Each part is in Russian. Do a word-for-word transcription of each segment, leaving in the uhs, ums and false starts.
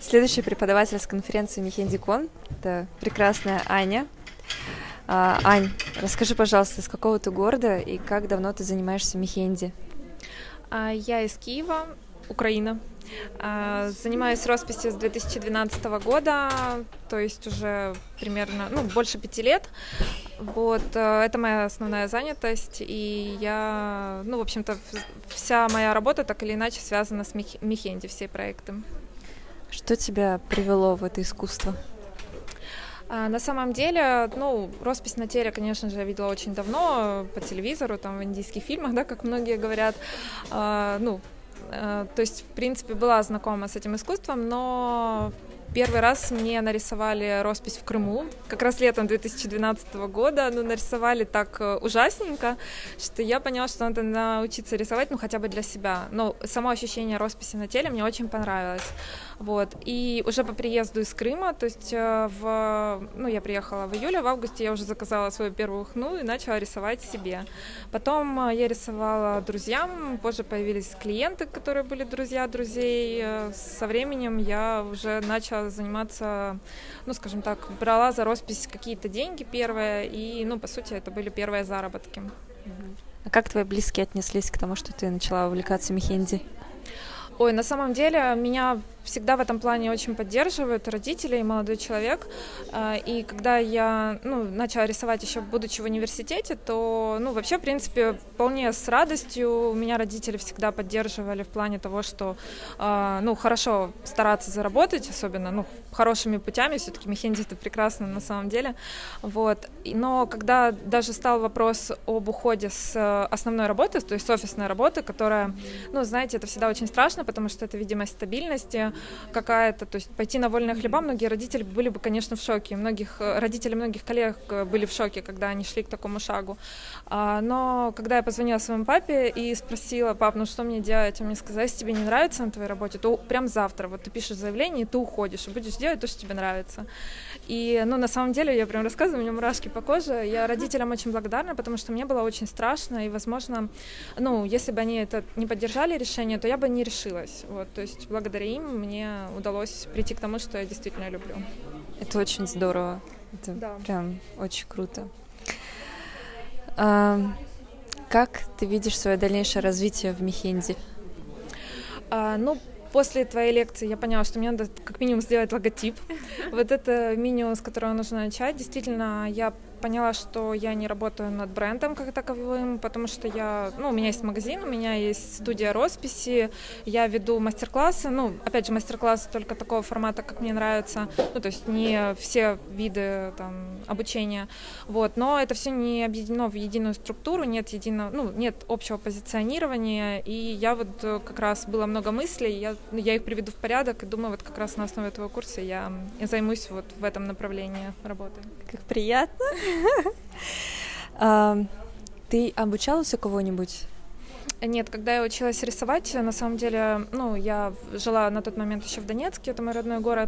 Следующий преподаватель с конференции Мехендикон — это прекрасная Аня. А, Ань, расскажи, пожалуйста, из какого ты города и как давно ты занимаешься мехенди? Я из Киева, Украина. Занимаюсь росписью с две тысячи двенадцатого года, то есть уже примерно, ну, больше пяти лет. Вот, это моя основная занятость, и я, ну, в общем-то, вся моя работа так или иначе связана с мехенди, все проекты. Что тебя привело в это искусство? На самом деле, ну, роспись на теле, конечно же, я видела очень давно по телевизору, там, в индийских фильмах, да, как многие говорят, ну, то есть, в принципе, была знакома с этим искусством, но первый раз мне нарисовали роспись в Крыму, как раз летом две тысячи двенадцатого года, ну, нарисовали так ужасненько, что я поняла, что надо научиться рисовать, ну, хотя бы для себя, но само ощущение росписи на теле мне очень понравилось, вот, и уже по приезду из Крыма, то есть, в, ну, я приехала в июле, в августе я уже заказала свою первую хну и начала рисовать себе, потом я рисовала друзьям, позже появились клиенты, которые были друзья друзей, со временем я уже начала заниматься, ну, скажем так, брала за роспись какие-то деньги первые, и, ну, по сути, это были первые заработки. А как твои близкие отнеслись к тому, что ты начала увлекаться мехенди? Ой, на самом деле, меня всегда в этом плане очень поддерживают родители и молодой человек. И когда я, ну, начала рисовать еще будучи в университете, то, ну, вообще, в принципе, вполне с радостью меня родители всегда поддерживали в плане того, что, ну, хорошо стараться заработать, особенно, ну, хорошими путями, все-таки мехенди — это прекрасно на самом деле, вот. Но когда даже стал вопрос об уходе с основной работы, то есть с офисной работы, которая, ну, знаете, это всегда очень страшно, потому что это видимость стабильности какая-то, то есть пойти на вольные хлеба, многие родители были бы, конечно, в шоке, многих, родители многих коллег были в шоке, когда они шли к такому шагу, но когда я позвонила своему папе и спросила: пап, ну что мне делать, он мне сказал: если тебе не нравится на твоей работе, то прям завтра, вот ты пишешь заявление, и ты уходишь, и будешь делать то, что тебе нравится. И, ну, на самом деле, я прям рассказываю, у меня мурашки по коже, я родителям очень благодарна, потому что мне было очень страшно, и, возможно, ну, если бы они это не поддержали решение, то я бы не решилась, вот, то есть благодаря им мне удалось прийти к тому, что я действительно люблю. Это очень здорово, это да. Прям очень круто. А, как ты видишь свое дальнейшее развитие в мехенди? А, ну, После твоей лекции я поняла, что мне надо как минимум сделать логотип. Вот это минимум, с которого нужно начать. Действительно, я поняла, что я не работаю над брендом как таковым, потому что я, ну, у меня есть магазин, у меня есть студия росписи, я веду мастер-классы, ну, опять же, мастер-классы только такого формата, как мне нравится, ну, то есть не все виды там обучения, вот, но это все не объединено в единую структуру, нет единого, ну, нет общего позиционирования, и я вот как раз было много мыслей, я, я их приведу в порядок, и думаю, вот как раз на основе этого курса я, я займусь вот в этом направлении работы. Как приятно! Ты обучалась у кого-нибудь? Нет, когда я училась рисовать, на самом деле, ну, я жила на тот момент еще в Донецке, это мой родной город,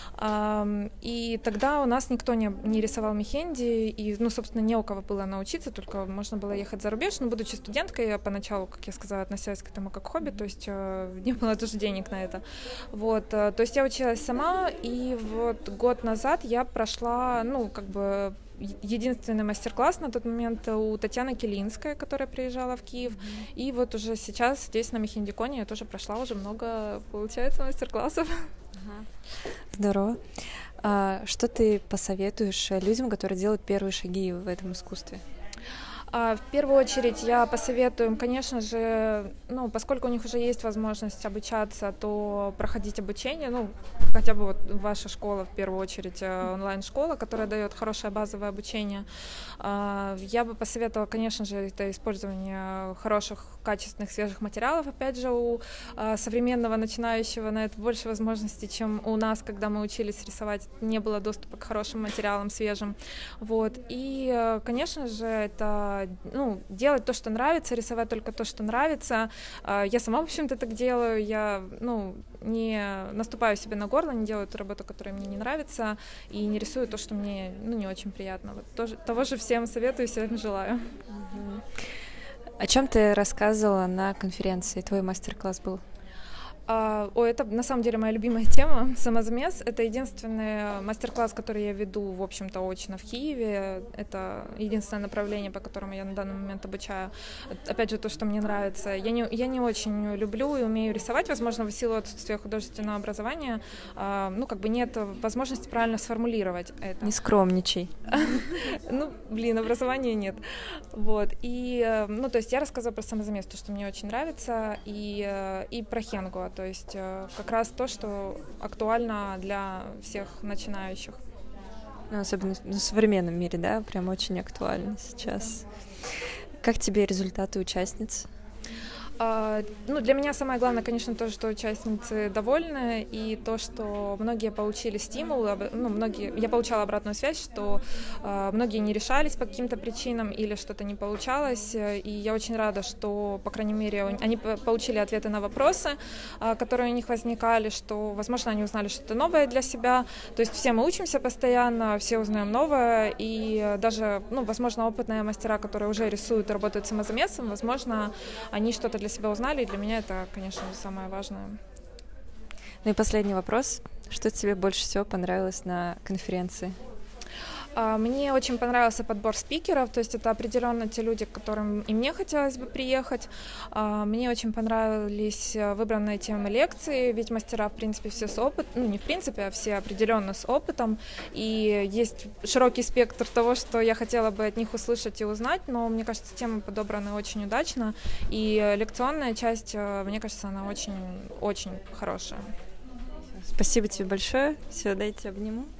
и тогда у нас никто не, не рисовал мехенди, и, ну, собственно, не у кого было научиться, только можно было ехать за рубеж. Но, будучи студенткой, я поначалу, как я сказала, относилась к этому как хобби, то есть не было тоже денег на это. Вот, то есть я училась сама, и вот год назад я прошла, ну, как бы, единственный мастер-класс на тот момент у Татьяны Келинской, которая приезжала в Киев, mm-hmm. и вот уже сейчас здесь на Мехендиконе я тоже прошла уже много, получается, мастер-классов. Uh-huh. Здорово. А что ты посоветуешь людям, которые делают первые шаги в этом искусстве? В первую очередь я посоветую им, конечно же, ну, поскольку у них уже есть возможность обучаться, то проходить обучение, ну, хотя бы вот ваша школа, в первую очередь, онлайн-школа, которая дает хорошее базовое обучение. Я бы посоветовала, конечно же, это использование хороших, качественных, свежих материалов. Опять же, у современного начинающего на это больше возможностей, чем у нас, когда мы учились рисовать, не было доступа к хорошим материалам, свежим. Вот. И, конечно же, это ну, делать то, что нравится, рисовать только то, что нравится. Я сама, в общем-то, так делаю. Я, ну, не наступаю себе на горло, не делаю ту работу, которая мне не нравится, и не рисую то, что мне, ну, не очень приятно. Вот тоже, того же всем советую, всем желаю. О чем ты рассказывала на конференции? Твой мастер-класс был? А, ой, это на самом деле моя любимая тема, самозамес. Это единственный мастер-класс, который я веду, в общем-то, очно в Киеве. Это единственное направление, по которому я на данный момент обучаю. Опять же, то, что мне нравится. Я не, я не очень люблю и умею рисовать, возможно, в силу отсутствия художественного образования. А, ну, как бы нет возможности правильно сформулировать это. Не скромничай. Ну, блин, образования нет. Вот. И, ну, то есть я рассказываю про самозамес, то, что мне очень нравится, и, и про хенгу. То есть как раз то, что актуально для всех начинающих. Ну, особенно в современном мире, да, прям очень актуально сейчас. Как тебе результаты участниц? Uh, ну, для меня самое главное, конечно, то, что участницы довольны, и то, что многие получили стимул, ну, многие, я получала обратную связь, что uh, многие не решались по каким-то причинам или что-то не получалось, и я очень рада, что, по крайней мере, они получили ответы на вопросы, uh, которые у них возникали, что, возможно, они узнали что-то новое для себя, то есть все мы учимся постоянно, все узнаем новое, и даже, ну, возможно, опытные мастера, которые уже рисуют и работают самозамесом, возможно, они что-то для себя узнали, и для меня это, конечно, самое важное. Ну и последний вопрос. Что тебе больше всего понравилось на конференции? Мне очень понравился подбор спикеров, то есть это определенно те люди, к которым и мне хотелось бы приехать. Мне очень понравились выбранные темы лекции, ведь мастера, в принципе, все с опытом, ну не в принципе, а все определенно с опытом, и есть широкий спектр того, что я хотела бы от них услышать и узнать, но мне кажется, темы подобраны очень удачно, и лекционная часть, мне кажется, она очень-очень хорошая. Спасибо тебе большое. Все, дайте обниму.